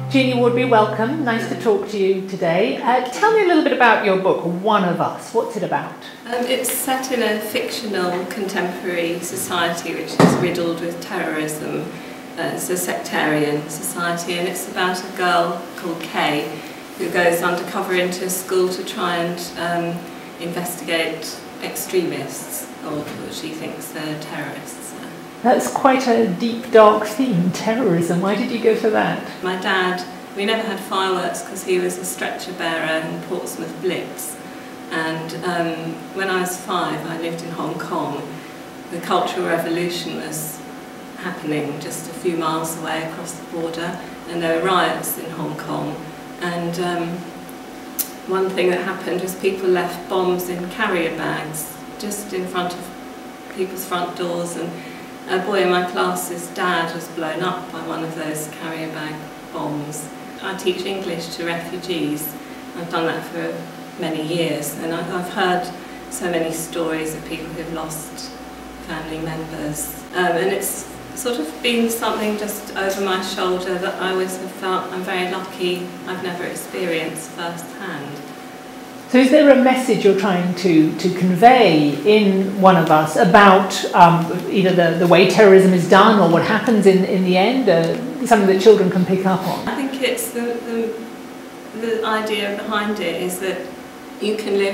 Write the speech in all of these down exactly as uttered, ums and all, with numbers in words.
Jeannie Waudby, welcome. Nice to talk to you today. Uh, tell me a little bit about your book, One of Us. What's it about? Um, it's set in a fictional contemporary society which is riddled with terrorism. Uh, it's a sectarian society, and it's about a girl called Kay who goes undercover into a school to try and um, investigate extremists, or what she thinks they're terrorists. That's quite a deep, dark theme, terrorism. Why did you go for that? My dad, we never had fireworks because he was a stretcher bearer in Portsmouth Blitz. And um, when I was five, I lived in Hong Kong. The Cultural Revolution was happening just a few miles away across the border, and there were riots in Hong Kong. And um, one thing that happened was people left bombs in carrier bags just in front of people's front doors, and a boy in my class's dad was blown up by one of those carrier bag bombs. I teach English to refugees. I've done that for many years, and I've heard so many stories of people who've lost family members. Um, and it's sort of been something just over my shoulder that I always have felt I'm very lucky I've never experienced firsthand. So is there a message you're trying to, to convey in One of Us about um, either the, the way terrorism is done or what happens in, in the end, uh, something that children can pick up on? I think it's the, the, the idea behind it is that you can live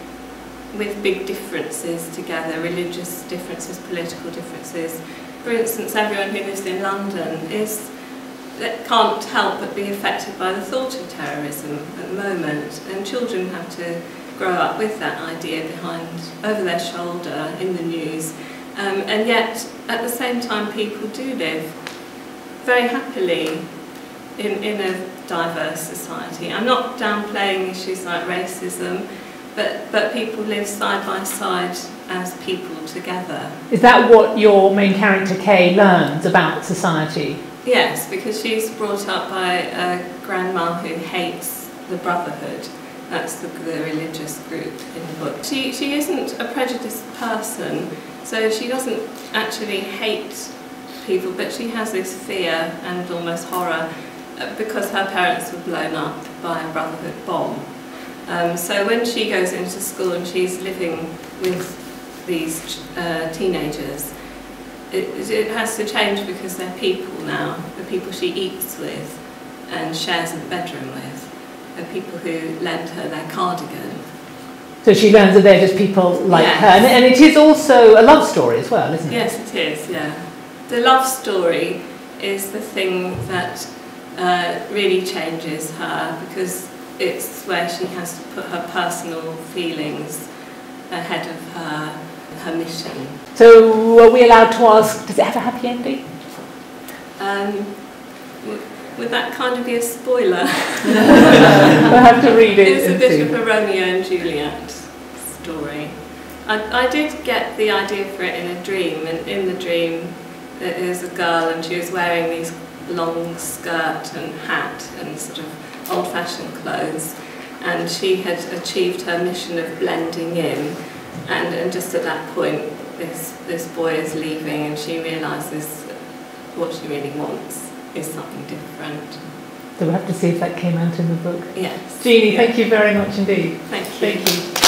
with big differences together, religious differences, political differences. For instance, everyone who lives in London is that can't help but be affected by the thought of terrorism at the moment, and children have to grow up with that idea behind, over their shoulder in the news, um, and yet at the same time people do live very happily in, in a diverse society. I'm not downplaying issues like racism, but, but people live side by side as people together. Is that what your main character Kay learns about society? Yes, because she's brought up by a grandma who hates the Brotherhood. That's the, the religious group in the book. She, she isn't a prejudiced person, so she doesn't actually hate people, but she has this fear and almost horror because her parents were blown up by a Brotherhood bomb. Um, so when she goes into school and she's living with these uh, teenagers, It, it has to change because they're people now. The people she eats with and shares a bedroom with are people who lend her their cardigan. So she learns that they're just people like yes. her. And, and it is also a love story as well, isn't it? Yes, it is, yeah. The love story is the thing that uh, really changes her, because it's where she has to put her personal feelings ahead of her her mission. So are we allowed to ask, does it have a happy ending? Um, would that kind of be a spoiler? We'll have to read it. It's a bit of a Romeo and Juliet story. I, I did get the idea for it in a dream, and in the dream there was a girl and she was wearing these long skirt and hat and sort of old-fashioned clothes, and she had achieved her mission of blending in. And, and just at that point, this, this boy is leaving, and she realises what she really wants is something different. So we'll have to see if that came out in the book. Yes. Jeannie, yeah. thank you very much indeed. Thank you. Thank you.